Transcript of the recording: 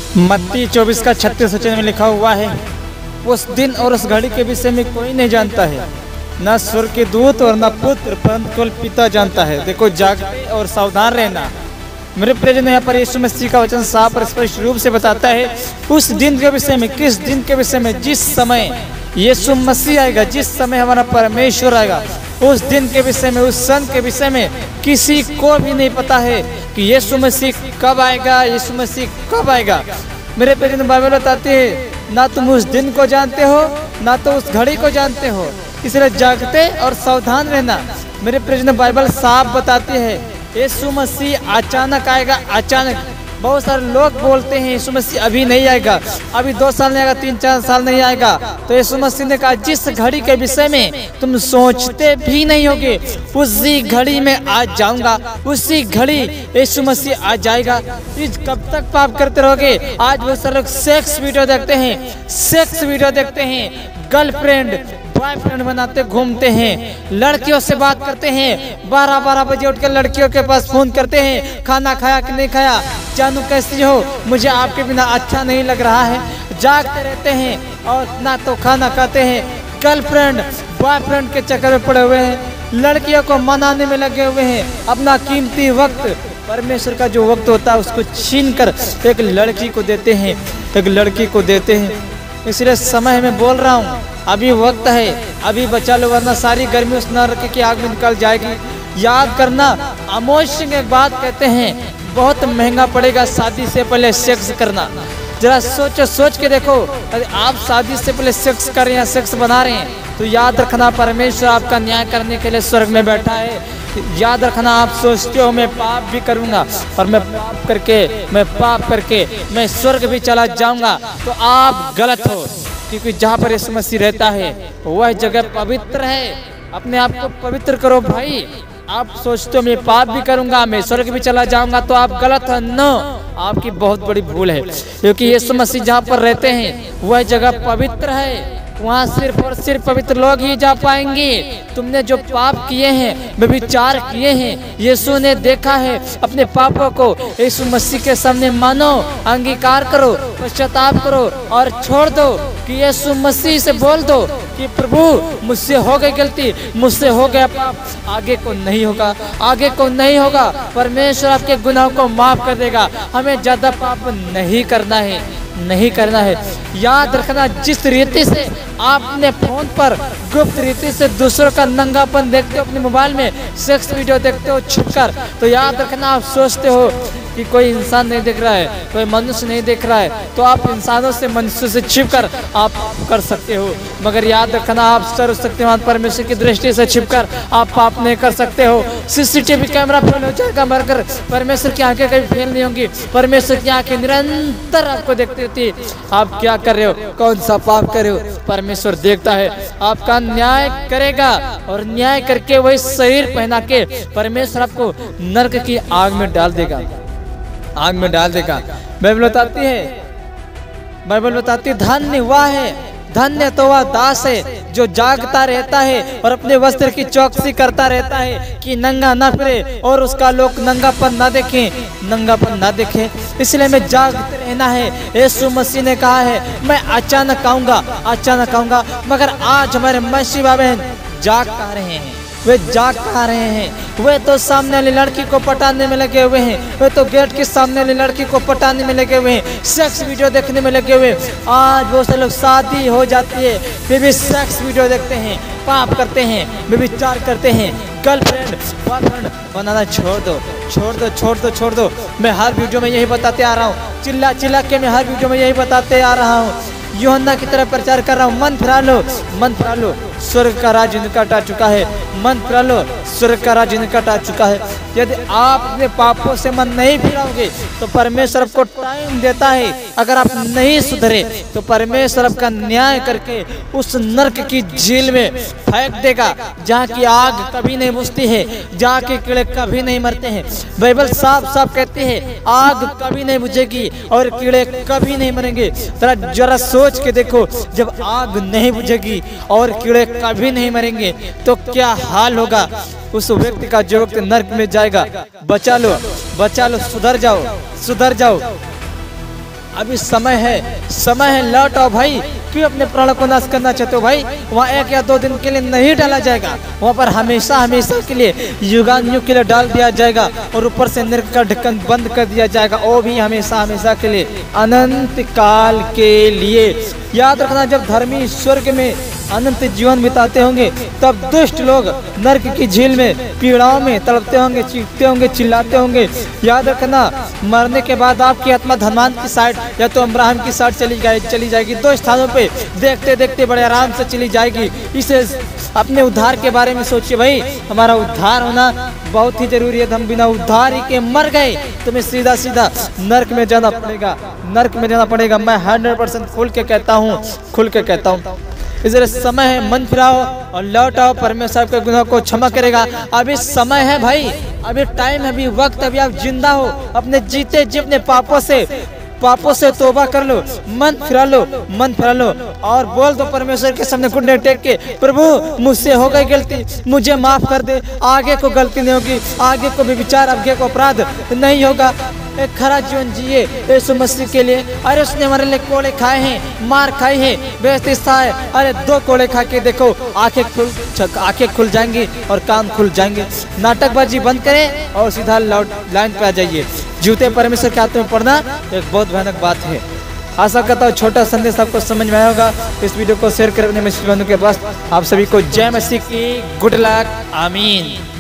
मत्ती 24 का 36 वचन में लिखा हुआ है, उस दिन और उस घड़ी के विषय में कोई नहीं जानता है, न स्वर्ग के दूत और न पुत्र, परंतु केवल पिता जानता है। देखो, जागते और सावधान रहना। मेरे प्रियजन, यहाँ पर यीशु मसीह का वचन साफ और स्पष्ट रूप से बताता है उस दिन के विषय में। किस दिन के विषय में? जिस समय यीशु मसीह आएगा, जिस समय हमारा परमेश्वर आएगा, उस दिन के विषय में, उस सन के विषय में किसी को भी नहीं पता है कि यीशु मसीह कब आएगा, यीशु मसीह कब आएगा। मेरे प्रियजन, बाइबल बताती है ना तुम उस दिन को जानते हो, ना तो उस घड़ी को जानते हो, इसलिए जागते और सावधान रहना। मेरे प्रियजन, बाइबल साफ बताती है यीशु मसीह अचानक आएगा। अचानक बहुत सारे लोग बोलते हैं यीशु मसीह अभी नहीं आएगा, अभी 2 साल नहीं आएगा, 3-4 साल नहीं आएगा। तो यीशु मसीह ने कहा, जिस घड़ी के विषय में तुम सोचते भी नहीं होगे, उसी घड़ी में आ जाऊंगा, उसी घड़ी यीशु मसीह आ जाएगा। कब तक पाप करते रहोगे? आज बहुत सारे लोग सेक्स वीडियो देखते हैं, सेक्स वीडियो देखते हैं, गर्लफ्रेंड बॉयफ्रेंड बनाते घूमते हैं, लड़कियों से बात करते हैं, 12-12 बजे उठकर लड़कियों के पास फोन करते हैं, खाना खाया कि नहीं खाया, जानू कैसी हो, मुझे आपके बिना अच्छा नहीं लग रहा है। जागते रहते हैं और ना तो खाना खाते हैं, गर्लफ्रेंड बॉयफ्रेंड के चक्कर में पड़े हुए हैं, लड़कियों को मनाने में लगे हुए हैं। अपना कीमती वक्त, परमेश्वर का जो वक्त होता है, उसको छीन कर एक लड़की को देते हैं, एक लड़की को देते हैं। इसलिए समय में बोल रहा हूँ, अभी वक्त है, अभी बचा लो, वरना सारी गर्मी उस नरक की आग में निकल जाएगी। याद करना, आमोश सिंह एक बात कहते हैं, बहुत महंगा पड़ेगा शादी से पहले सेक्स करना। जरा सोच के देखो, अरे आप शादी से पहले सेक्स कर रहे हैं, सेक्स बना रहे हैं, तो याद रखना परमेश्वर आपका न्याय करने के लिए स्वर्ग में बैठा है। याद रखना, आप सोचते हो मैं पाप भी करूंगा और मैं पाप करके मैं स्वर्ग भी चला जाऊंगा, तो आप गलत हो। क्योंकि जहाँ पर यीशु मसीह रहता है वह जगह पवित्र है। अपने आप को पवित्र करो भाई। आप सोचते हो मैं पाप भी करूंगा, मैं स्वर्ग भी चला जाऊंगा, तो आप गलत हो। नो, आपकी बहुत बड़ी भूल है। क्योंकि यीशु मसीह जहाँ पर रहते हैं वह जगह पवित्र है, वहाँ सिर्फ और सिर्फ पवित्र लोग ही जा पाएंगे। तुमने जो पाप किए हैं, व्यभिचार किए हैं, यीशु ने देखा है। अपने पापों को यीशु मसीह के सामने मानो, अंगीकार करो, पश्चाताप करो और छोड़ दो। कि यीशु मसीह से बोल दो कि प्रभु मुझसे हो गई गलती, मुझसे हो गया पाप, आगे को नहीं होगा, आगे को नहीं होगा। परमेश्वर आपके गुनाहों को माफ कर देगा। हमें ज्यादा पाप नहीं करना है, नहीं करना है। याद रखना, जिस रीति से आपने फोन पर गुप्त रीति से दूसरों का नंगापन देखते हो, अपने मोबाइल में सेक्स वीडियो देखते हो छुपकर, तो याद रखना आप सोचते हो कि कोई इंसान नहीं देख रहा है, कोई मनुष्य नहीं देख रहा है, तो आप इंसानों से, मनुष्य से छिपकर आप कर सकते हो। मगर याद रखना, आप सर्वशक्तिमान परमेश्वर की दृष्टि से छिपकर आप पाप नहीं कर सकते हो। सीसीटीवी कैमरा फेल हो जाएगा, मगर परमेश्वर की आंखें कभी फेल नहीं होंगी। परमेश्वर की आंखें निरंतर आपको देखती रहती है, आप क्या कर रहे हो, कौन सा पाप कर रहे हो। परमेश्वर देखता है, आपका न्याय करेगा और न्याय करके वही शरीर पहना के परमेश्वर आपको नरक की आग में डाल देगा, आग में डाल देगा। बाइबल बताती है धन्य वह है, धन्य तो वह दास है जो जागता रहता है और अपने वस्त्र की चौकसी करता रहता है कि नंगा ना फिरे और उसका लोग नंगापन ना देखें, नंगापन ना देखें। इसलिए मैं जागते रहना है। यीशु मसीह ने कहा है मैं अचानक आऊंगा, अचानक आऊंगा। मगर आज हमारे मसीह बहन जाग कहाँ रहे हैं, वे जाग कहाँ रहे हैं। वे तो सामने वाली लड़की को पटाने में लगे हुए हैं, वे तो गेट के सामने वाली लड़की को पटाने में लगे हुए हैं, सेक्स वीडियो देखने में लगे हुए हैं। आज बहुत से लोग शादी हो जाती है फिर भी सेक्स वीडियो देखते हैं, पाप करते हैं, व्यभिचार करते हैं। गर्लफ्रेंड बॉयफ्रेंड बनाना छोड़ दो, छोड़ दो, छोड़ दो, छोड़ दो। मैं हर वीडियो में यही बताते आ रहा हूँ, चिल्ला चिल्ला के मैं हर वीडियो में यही बताते आ रहा हूँ। यूहन्ना की तरह प्रचार कर रहा हूँ, मन फिरा लो, मन फिरा लो, स्वर्ग का राज्य निकट आ चुका है। मन फिरा लो, स्वर्ग का राज्य निकट आ चुका है। यदि आप अपने पापों से मन नहीं फिराओगे तो परमेश्वर आपको टाइम देता है। अगर आप नहीं सुधरे तो परमेश्वर आपका न्याय करके उस नरक की झील में फेंक देगा, जहाँ की आग कभी नहीं बुझती है, जहाँ के कीड़े कभी नहीं मरते हैं। बाइबल साफ साफ कहती है आग कभी नहीं बुझेगी और कीड़े कभी नहीं मरेंगे। जरा सोच के देखो, जब आग नहीं बुझेगी और कीड़े कभी नहीं मरेंगे तो क्या हाल होगा उस व्यक्ति का जो व्यक्ति नरक में जाएगा। बचा लो, बचा लो, सुधर जाओ, सुधर जाओ। अभी समय है, लौट आओ भाई। क्यों अपने प्राणों को नाश करना चाहते हो भाई? वहाँ 1 या 2 दिन के लिए नहीं डाला जाएगा, वहाँ पर हमेशा के लिए युगानुयुग के लिए डाल दिया जाएगा और ऊपर से नरक का ढक्कन बंद कर दिया जाएगा, वो भी हमेशा के लिए, अनंत काल के लिए। याद रखना, जब धर्मी स्वर्ग में अनंत जीवन बिताते होंगे तब दुष्ट लोग नरक की झील में पीड़ाओं में तड़पते होंगे, चीखते होंगे, चिल्लाते होंगे। याद रखना, मरने के बाद आपकी आत्मा धनवान की साइड या तो अब्राहम की साइड चली जाएगी। 2 स्थानों पे देखते देखते बड़े आराम से चली जाएगी। इसे अपने उद्धार के बारे में सोचिए भाई, हमारा उद्धार होना बहुत ही जरूरी है। हम बिना उद्धार ही के मर गए तुम्हें सीधा नरक में जाना पड़ेगा। मैं 100% खुल के कहता हूँ। इसलिए समय है, मन फिराओ और लौट आओ, परमेश्वर के गुनाह को क्षमा करेगा। अभी समय है भाई, अभी टाइम है, अभी वक्त, अभी आप जिंदा हो। अपने जीते जी अपने पापों से तौबा कर लो, मन फिरा लो और बोल दो परमेश्वर के सामने घुटने टेक के, प्रभु मुझसे हो गई गलती, मुझे माफ कर दे। आगे को गलती नहीं होगी, आगे को भी विचार, आगे को अपराध नहीं होगा। एक खरा जीवन जिए यीशु मसीह के लिए। अरे उसने हमारे लिए कोड़े खाए हैं, मार खाई है, बेइज्जती है। अरे 2 कोड़े खा के देखो, आंखें खुल जाएंगी और कान खुल जाएंगे। नाटकबाजी बंद करें और सीधा लाइन पे आ जाइए। जूते परमेश्वर के हाथ में पड़ना एक बहुत भयानक बात है। आशा करता हूँ छोटा संदेश आपको समझ में आया होगा। इस वीडियो को शेयर करें अपने मित्र बंधु के पास। आप सभी को जय मसीह की, गुड लक, आमीन।